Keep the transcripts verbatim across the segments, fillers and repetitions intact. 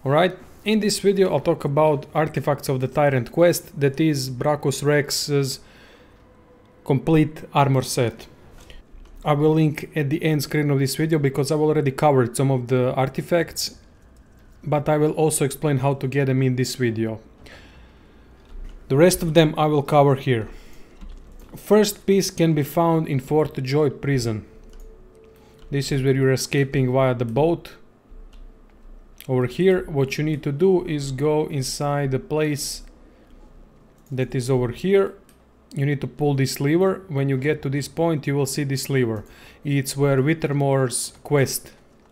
Alright, in this video I'll talk about artifacts of the Tyrant quest, that is Brachus Rex's complete armor set. I will link at the end screen of this video because I've already covered some of the artifacts, but I will also explain how to get them in this video. The rest of them I will cover here. First piece can be found in Fort Joy prison. This is where you're escaping via the boat. Over here, what you need to do is go inside the place that is over here. You need to pull this lever. When you get to this point, you will see this lever. It's where Withermore's quest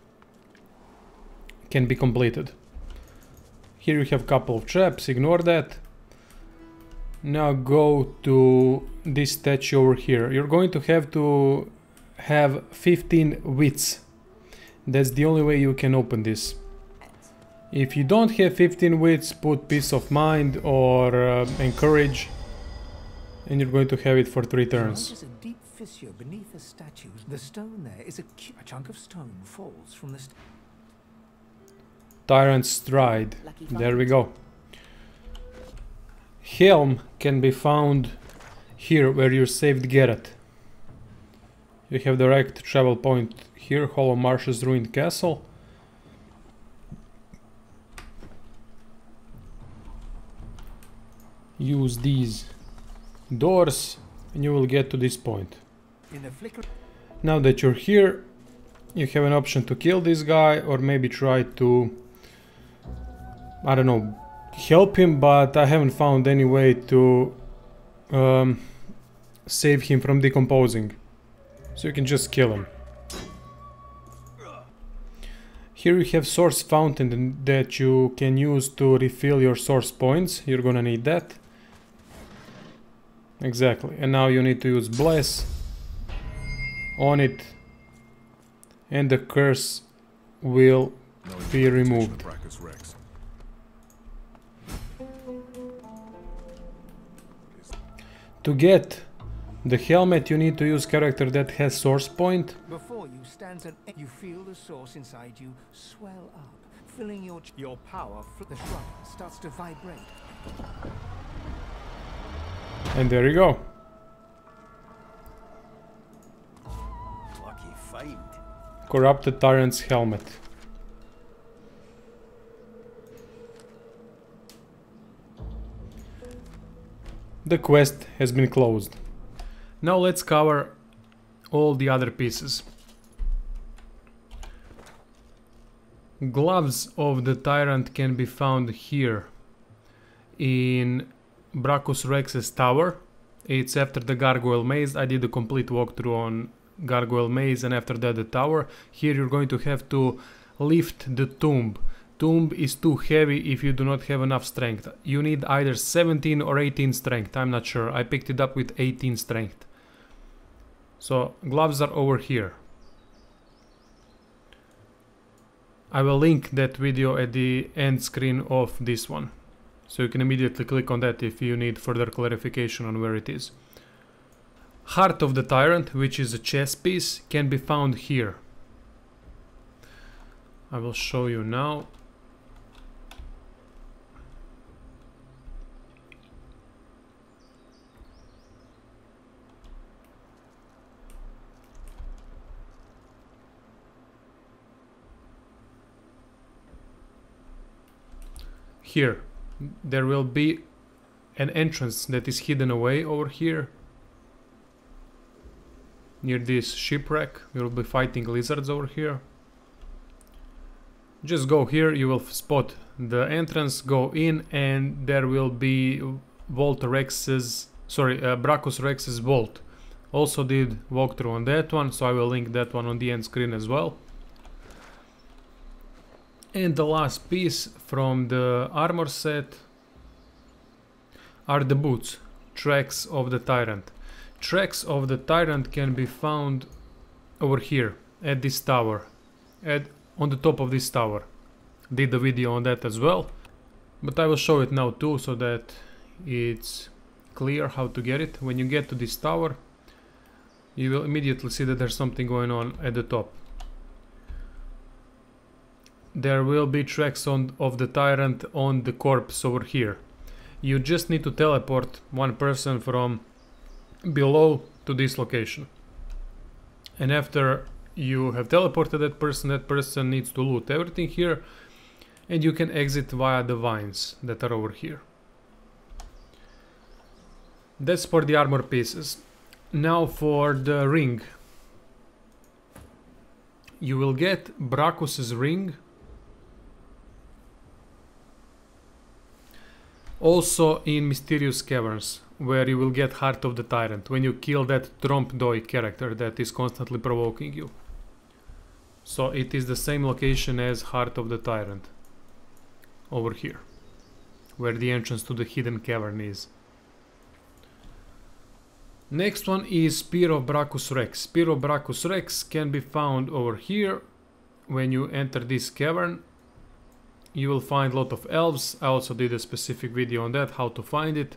can be completed. Here you have a couple of traps, ignore that. Now go to this statue over here. You're going to have to have fifteen wits. That's the only way you can open this. If you don't have fifteen wits, put peace of mind or uh, encourage, and you're going to have it for three turns. There's a deep fissure beneath the statue. The stone there is a, a chunk of stone falls from the st Tyrant Stride. There we go. Helm can be found here where you saved Geralt. You have direct travel point here, Hollow Marshes Ruined Castle. Use these doors and you will get to this point. In the flicker. Now that you're here, you have an option to kill this guy or maybe try to, I don't know, help him, but I haven't found any way to um, save him from decomposing. So you can just kill him. Here you have source fountain that you can use to refill your source points. You're gonna need that. Exactly. And now you need to use Bless on it and the curse will be removed. To get the helmet, you need to use character that has source point. Before you stands an you feel the source inside you swell up, filling your your power. The shrine starts to vibrate. And there you go. Lucky find. Corrupted Tyrant's helmet. The quest has been closed. Now let's cover all the other pieces. Gloves of the Tyrant can be found here in Brachus Rex's tower. It's after the Gargoyle Maze. I did a complete walkthrough on Gargoyle Maze and after that the tower. Here you're going to have to lift the tomb. Tomb is too heavy if you do not have enough strength. You need either seventeen or eighteen strength, I'm not sure. I picked it up with eighteen strength. So gloves are over here. I will link that video at the end screen of this one. So you can immediately click on that if you need further clarification on where it is. Heart of the Tyrant, which is a chest piece, can be found here. I will show you now. Here, there will be an entrance that is hidden away over here. Near this shipwreck, you will be fighting lizards over here. Just go here, you will spot the entrance, go in, and there will be Vault Rex's, sorry, uh, Brachus Rex's vault. Also did walkthrough on that one, so I will link that one on the end screen as well. And the last piece from the armor set are the boots, Tracks of the Tyrant. Tracks of the Tyrant can be found over here at this tower, at on the top of this tower. Did a video on that as well, but I will show it now too so that it's clear how to get it. When you get to this tower, you will immediately see that there's something going on at the top. there will be tracks on, of the tyrant on the corpse over here. You just need to teleport one person from below to this location. And after you have teleported that person, that person needs to loot everything here, and you can exit via the vines that are over here. That's for the armor pieces. Now for the ring. You will get Brachus's ring. Also in Mysterious Caverns, where you will get Heart of the Tyrant, when you kill that Trompe d'Oeil character that is constantly provoking you. So it is the same location as Heart of the Tyrant. Over here. Where the entrance to the hidden cavern is. Next one is Spear of Brachus Rex. Spear of Brachus Rex can be found over here. When you enter this cavern, you will find a lot of elves. I also did a specific video on that, how to find it.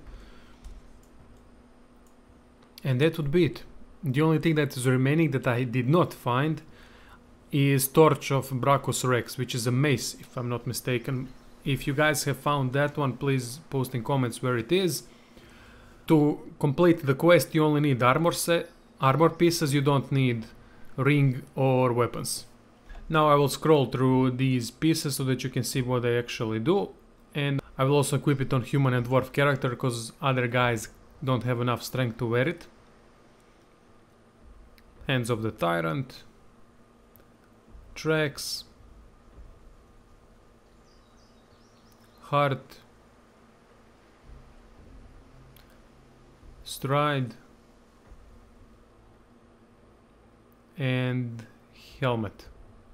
And that would be it. The only thing that is remaining that I did not find is Torch of Brachus Rex, which is a mace, if I'm not mistaken. If you guys have found that one, please post in comments where it is. To complete the quest, you only need armor set, armor pieces. You don't need ring or weapons. Now I will scroll through these pieces so that you can see what they actually do, and I will also equip it on human and dwarf character because other guys don't have enough strength to wear it. Hands of the Tyrant, tracks, heart, stride, and helmet.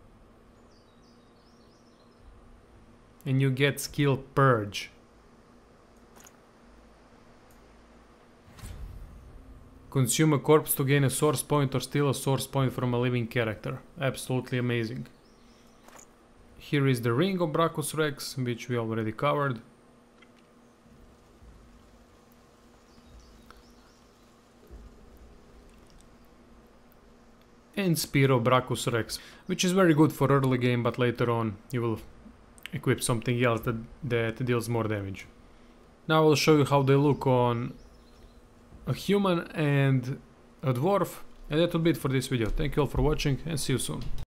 And you get skill Purge. Consume a corpse to gain a source point or steal a source point from a living character. Absolutely amazing. Here is the ring of Brachus Rex, which we already covered. And Spear of Brachus Rex, which is very good for early game, but later on you will equip something else that, that deals more damage. Now I will show you how they look on a human and a dwarf, and that will be it for this video. Thank you all for watching and see you soon.